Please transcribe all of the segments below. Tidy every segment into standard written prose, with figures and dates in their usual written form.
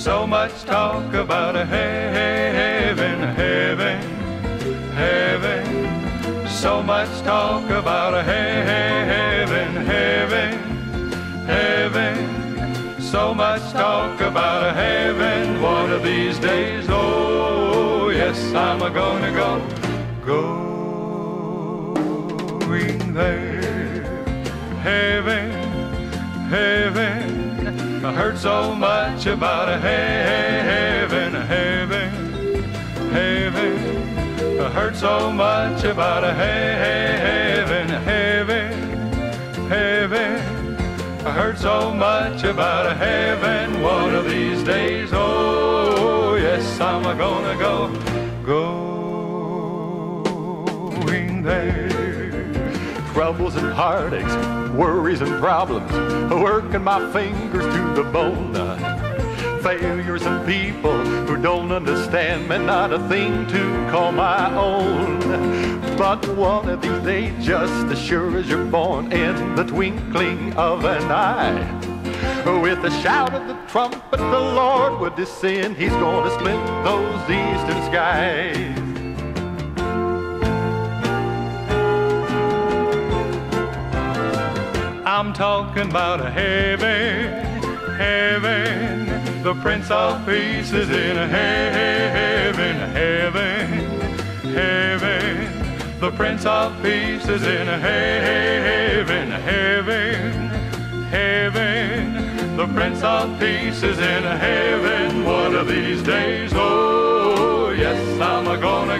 So much talk about a heaven, heaven, heaven. So much talk about a heaven, heaven, heaven. So much talk about a heaven. One of these days, oh yes, I'm gonna going there. Heaven, heaven. I heard so much about a heaven, heaven, heaven. I heard so much about a heaven, heaven, heaven. I heard so much about a heaven. One of these days, oh yes, I'm gonna going there. Troubles and heartaches, worries and problems, working my fingers to the bone. Failures and people who don't understand me, not a thing to call my own. But one of these days, just as sure as you're born, in the twinkling of an eye, with the shout of the trumpet, the Lord would descend. He's gonna split those eastern skies. I'm talking about a heaven, heaven. The Prince of Peace is in a heaven, heaven, heaven. The Prince of Peace is in a heaven, heaven, heaven. The Prince of Peace is in a heaven. One of these days, oh yes, I'm gonna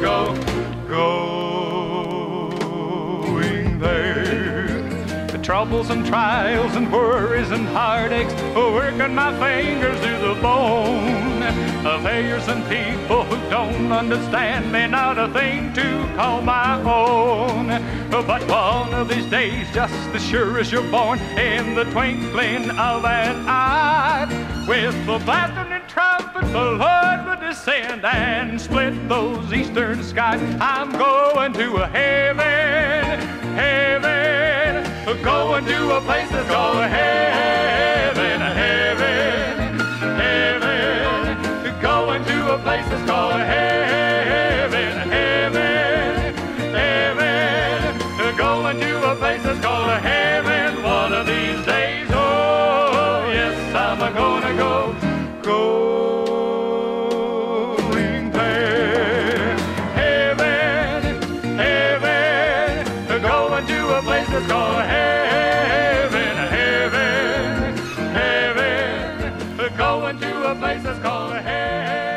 going there. Troubles and trials and worries and heartaches, working my fingers to the bone. Failures and people who don't understand me, not a thing to call my own. But one of these days, just as sure as you're born, in the twinkling of an eye, with the blasting and trumpet, the Lord will descend and split those eastern skies. I'm going to a heaven, heaven. Going to a place that's called heaven, heaven, heaven. Going to a place that's called heaven, heaven, heaven. Going to a place that's called heaven. One of these days, oh yes, I'm gonna going there. Heaven, heaven. Going to a place that's called heaven, heaven, heaven. Going to a place that's called heaven.